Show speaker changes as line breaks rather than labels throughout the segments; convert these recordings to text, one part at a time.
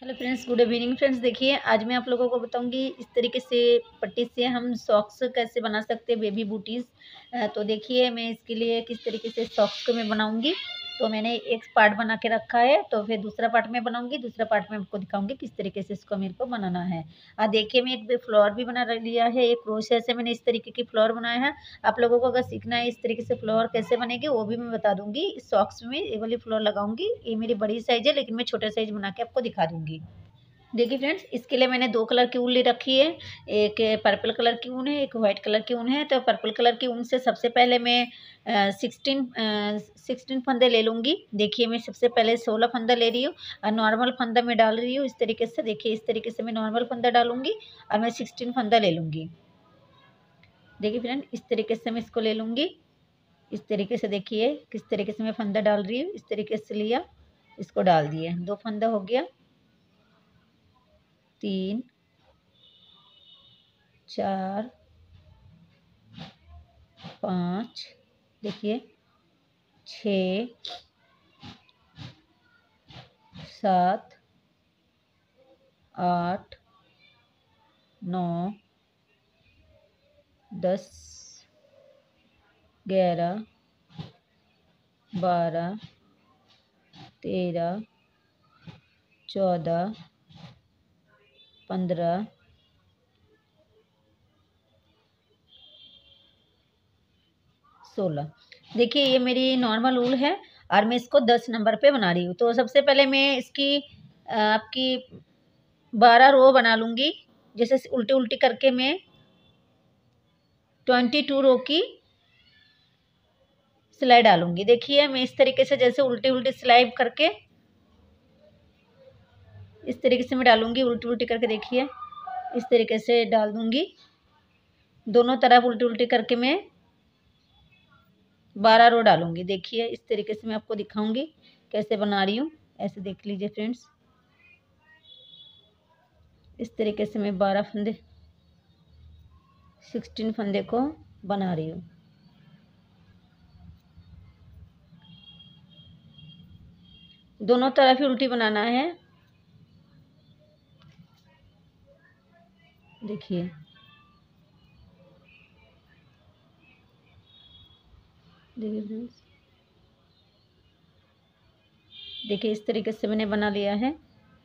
Hello friends, good evening friends. देखिए, आज मैं आप लोगों को बताऊंगी इस तरीके से पट्टी से हम सॉक्स कैसे बना सकते हैं, बेबी बूटीज़। तो देखिए, मैं इसके लिए किस तरीके से सॉक्स को मैं बनाऊंगी। तो मैंने एक पार्ट बना के रखा है, तो फिर दूसरा पार्ट में बनाऊंगी। दूसरा पार्ट में आपको दिखाऊंगी किस तरीके से इसको मेरे को बनाना है। देखिए, मैं एक फ्लावर भी बना लिया है। एक क्रोशे से मैंने इस तरीके की फ्लावर बनाया है। आप लोगों को अगर सीखना है इस तरीके से फ्लावर कैसे बनेगी, वो भी मैं बता दूंगी। इस सॉक्स में ये वाली फ्लावर लगाऊंगी। ये मेरी बड़ी साइज है, लेकिन मैं छोटा साइज बना के आपको दिखा दूंगी। देखिए फ्रेंड्स, इसके लिए मैंने 2 कलर की ऊन ले रखी है। एक पर्पल कलर की ऊन है, एक वाइट कलर की ऊन है। तो पर्पल कलर की ऊन से सबसे पहले मैं 16 फंदे ले लूँगी। देखिए, मैं सबसे पहले 16 फंदा ले रही हूँ और नॉर्मल फंदा मैं डाल रही हूँ इस तरीके से। देखिए, इस तरीके से मैं नॉर्मल फंदा डालूँगी और मैं 16 फंदा ले लूँगी। देखिए फ्रेंड, इस तरीके से मैं इसको ले लूँगी। इस तरीके से देखिए किस तरीके से मैं फंदा डाल रही हूँ। इस तरीके से लिया, इसको डाल दिए। 2 फंदा हो गया, 3, 4, 5, देखिए 6, 7, 8, 9, 10, 11, 12, 13, 14, 15, 16। देखिए, ये मेरी नॉर्मल ऊल है और मैं इसको 10 नंबर पे बना रही हूँ। तो सबसे पहले मैं इसकी आपकी 12 रो बना लूँगी। जैसे उल्टी उल्टी करके मैं 22 रो की सिलाई डालूंगी। देखिए, मैं इस तरीके से जैसे उल्टी उल्टी सिलाई करके इस तरीके से मैं डालूंगी। उल्टी उल्टी करके देखिए, इस तरीके से डाल दूंगी। दोनों तरफ उल्टी उल्टी करके मैं 12 रो डालूंगी। देखिए, इस तरीके से मैं आपको दिखाऊंगी कैसे बना रही हूँ। ऐसे देख लीजिए फ्रेंड्स, इस तरीके से मैं 12 फंदे 16 फंदे को बना रही हूँ। दोनों तरफ ही उल्टी बनाना है। देखिए, देखिए फ्रेंड्स, देखिए इस तरीके से मैंने बना लिया है।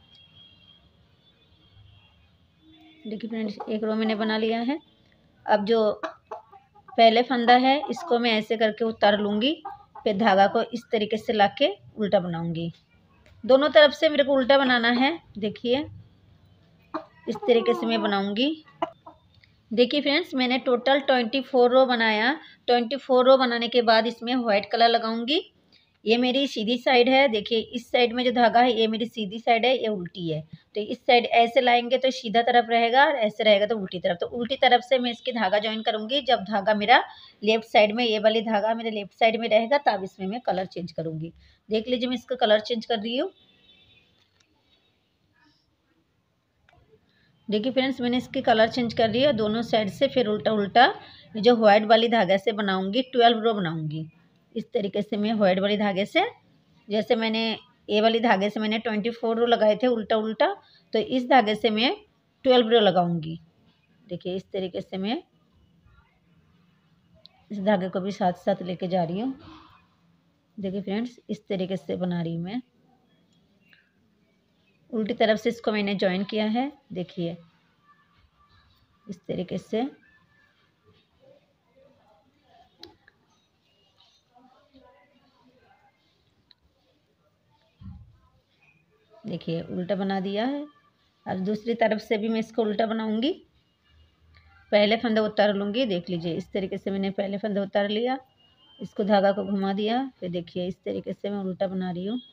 देखिए फ्रेंड्स, एक रो मैंने बना लिया है। अब जो पहले फंदा है इसको मैं ऐसे करके उतार लूँगी। फिर धागा को इस तरीके से लाके उल्टा बनाऊँगी। दोनों तरफ से मेरे को उल्टा बनाना है। देखिए, इस तरीके से मैं बनाऊँगी। देखिए फ्रेंड्स, मैंने टोटल 24 रो बनाया। 24 रो बनाने के बाद इसमें व्हाइट कलर लगाऊंगी। ये मेरी सीधी साइड है। देखिए, इस साइड में जो धागा है ये मेरी सीधी साइड है, ये उल्टी है। तो इस साइड ऐसे लाएंगे तो सीधा तरफ रहेगा और ऐसे रहेगा तो उल्टी तरफ। तो उल्टी तरफ से मैं इसकी धागा ज्वाइन करूंगी। जब धागा मेरा लेफ्ट साइड में, ये वाली धागा मेरे लेफ्ट साइड में रहेगा, तब इसमें मैं कलर चेंज करूंगी। देख लीजिए, मैं इसका कलर चेंज कर रही हूँ। देखिए फ्रेंड्स, मैंने इसकी कलर चेंज कर रही है दोनों साइड से। फिर उल्टा उल्टा जो व्हाइट वाली धागे से बनाऊंगी, 12 रो बनाऊंगी। इस तरीके से मैं व्हाइट वाली धागे से, जैसे मैंने ये वाली धागे से मैंने 24 रो लगाए थे उल्टा उल्टा, तो इस धागे से मैं 12 रो लगाऊंगी। देखिए, इस तरीके से मैं इस धागे को भी साथ साथ लेके जा रही हूँ। देखिए फ्रेंड्स, इस तरीके से बना रही हूँ मैं। उल्टी तरफ से इसको मैंने ज्वाइन किया है। देखिए, इस तरीके से। देखिए, उल्टा बना दिया है। अब दूसरी तरफ से भी मैं इसको उल्टा बनाऊंगी। पहले फंदा उतार लूँगी। देख लीजिए, इस तरीके से मैंने पहले फंदा उतार लिया, इसको धागा को घुमा दिया। फिर देखिए, इस तरीके से मैं उल्टा बना रही हूँ।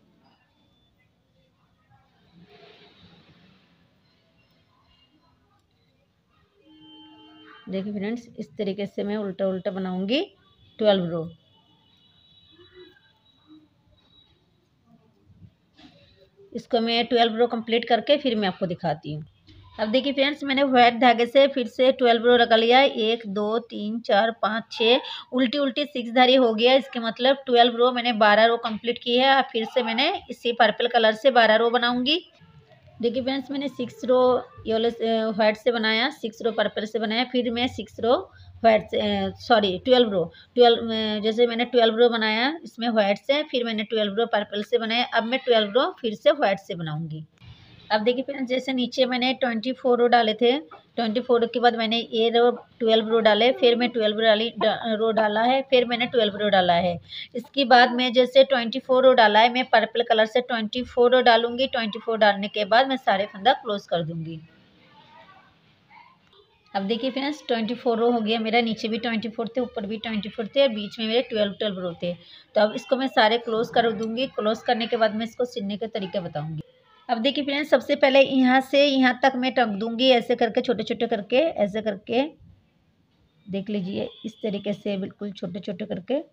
देखिए फ्रेंड्स, इस तरीके से मैं उल्टा उल्टा बनाऊंगी 12 रो। इसको मैं 12 रो कंप्लीट करके फिर मैं आपको दिखाती हूँ। अब देखिए फ्रेंड्स, मैंने व्हाइट धागे से फिर से 12 रो लगा लिया। 1 2 3 4 5 6 उल्टी उल्टी 6 धारी हो गया। इसके मतलब 12 रो मैंने 12 रो कंप्लीट की है। अब फिर से मैंने इसी पर्पल कलर से 12 रो बनाऊंगी। देखिए फ्रेंड्स, मैंने 6 रो येलो व्हाइट से बनाया, 6 रो पर्पल से बनाया, फिर मैं 6 रो व्हाइट से, सॉरी 12 रो, 12 जैसे मैंने 12 रो बनाया इसमें व्हाइट से, फिर मैंने 12 रो पर्पल से बनाया। अब मैं 12 रो फिर से व्हाइट से बनाऊंगी। अब देखिए फ्रेंड्स, जैसे नीचे मैंने 24 रो डाले थे, 24 रो के बाद मैंने ये रो 12 रो डाले, फिर मैं 12 रो डाला है, फिर मैंने 12 रो डाला है। इसके बाद मैं जैसे 24 रो डाला है, मैं पर्पल कलर से 24 रो डालूंगी। 24 डालने के बाद मैं सारे फंदा क्लोज कर दूंगी। अब देखिए फ्रेंड्स, 24 रो हो गया मेरा, नीचे भी 24 थे, ऊपर भी 24 थे, और बीच में मेरे 12 रो थे। तो अब इसको मैं सारे क्लोज कर दूंगी। क्लोज करने के बाद मैं इसको सिलने के तरीके बताऊंगी। अब देखिए फ्रेंड्स, सबसे पहले यहाँ से यहाँ तक मैं टक दूंगी, ऐसे करके छोटे छोटे करके, ऐसे करके देख लीजिए, इस तरीके से बिल्कुल छोटे छोटे करके।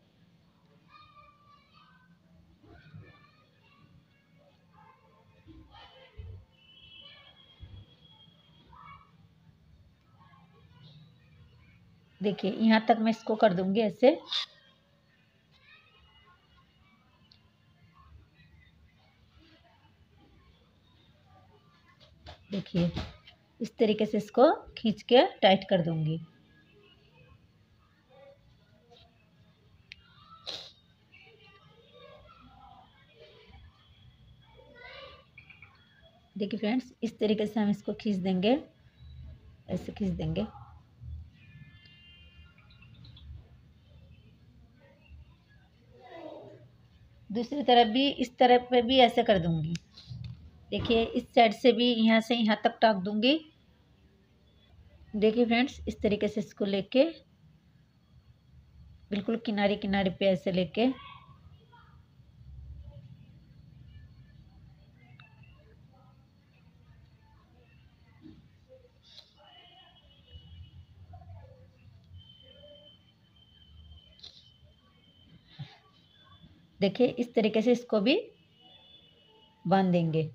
देखिए यहाँ तक मैं इसको कर दूंगी ऐसे। देखिए इस तरीके से इसको खींच के टाइट कर दूंगी। देखिए फ्रेंड्स, इस तरीके से हम इसको खींच देंगे, ऐसे खींच देंगे। दूसरी तरफ भी, इस तरफ पे भी ऐसे कर दूंगी। देखिए इस साइड से भी यहाँ से यहाँ तक टाक दूंगी। देखिए फ्रेंड्स, इस तरीके से इसको लेके बिल्कुल किनारे किनारे पे ऐसे लेके, देखिए इस तरीके से इसको भी बांध देंगे।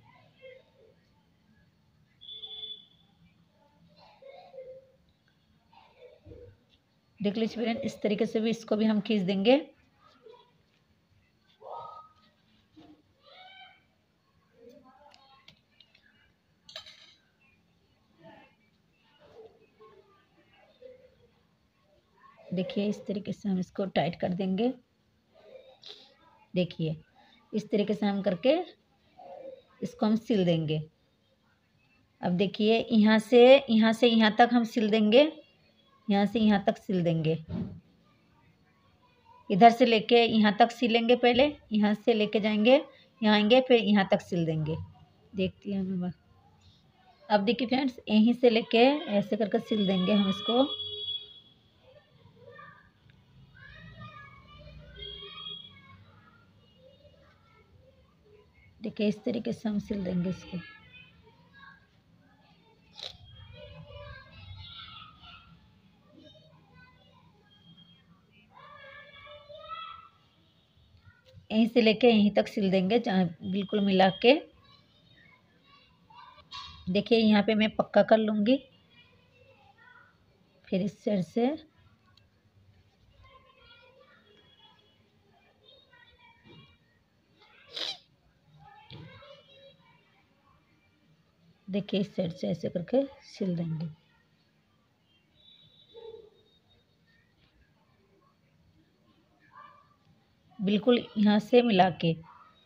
देख लीजिए फ्रेंड, इस तरीके से भी इसको भी हम खींच देंगे। देखिए इस तरीके से हम इसको टाइट कर देंगे। देखिए इस तरीके से हम करके इसको हम सिल देंगे। अब देखिए यहाँ से यहाँ तक हम सिल देंगे, यहाँ से यहाँ तक सिल देंगे। इधर से लेके यहाँ तक सिलेंगे, पहले यहाँ से लेके जाएंगे, यहाँ आएंगे, फिर यहाँ तक सिल देंगे। देखती हैं मैं। अब देखिए फ्रेंड्स, यहीं से लेके ऐसे करके सिल देंगे हम इसको। देखिए इस तरीके से हम सिल देंगे इसको। यहीं से लेके यहीं तक सिल देंगे, जहाँ बिल्कुल मिला के। देखिए यहाँ पे मैं पक्का कर लूँगी, फिर इस साइड से देखिए इस साइड से ऐसे करके सिल देंगे। बिल्कुल यहाँ से मिला के।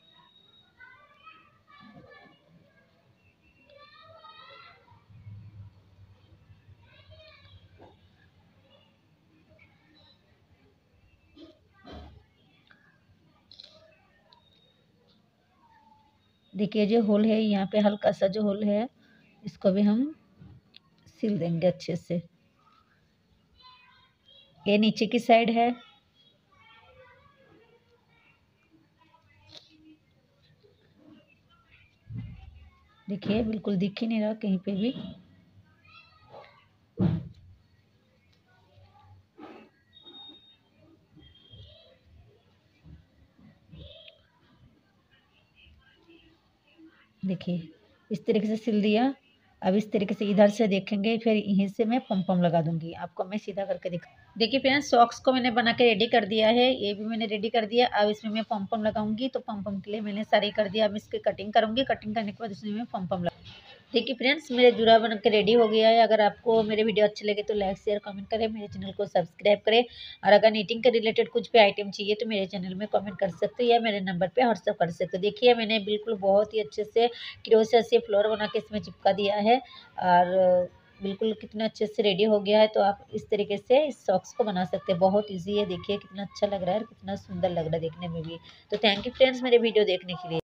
देखिए जो होल है यहाँ पे, हल्का सा जो होल है, इसको भी हम सिल देंगे अच्छे से। ये नीचे की साइड है। देखिए बिल्कुल दिख ही नहीं रहा कहीं पे भी। देखिए इस तरीके से सिल दिया। अब इस तरीके से इधर से देखेंगे, फिर यहीं से मैं पम पम लगा दूंगी। आपको मैं सीधा करके दिखा। देखिए फ्रेंड्स, सॉक्स को मैंने बना के रेडी कर दिया है, ये भी मैंने रेडी कर दिया। अब इसमें मैं पम पम लगाऊंगी। तो पम पम के लिए मैंने सारी कर दिया। अब इसकी कटिंग करूंगी। कटिंग करने के बाद इसमें मैं पम पम देखिए फ्रेंड्स, मेरे जुरा बन के रेडी हो गया है। अगर आपको मेरे वीडियो अच्छे लगे तो लाइक शेयर कमेंट करें, मेरे चैनल को सब्सक्राइब करें। और अगर नीटिंग के रिलेटेड कुछ भी आइटम चाहिए तो मेरे चैनल में कमेंट कर सकते हो या मेरे नंबर पे व्हाट्सअप कर सकते हो। देखिए मैंने बिल्कुल बहुत ही अच्छे से क्रोशा से फ्लोर बना के इसमें चिपका दिया है और बिल्कुल कितना अच्छे से रेडी हो गया है। तो आप इस तरीके से इस सॉक्स को बना सकते हैं। बहुत ईजी है, देखिए कितना अच्छा लग रहा है और कितना सुंदर लग रहा है देखने में भी। तो थैंक यू फ्रेंड्स मेरे वीडियो देखने के लिए।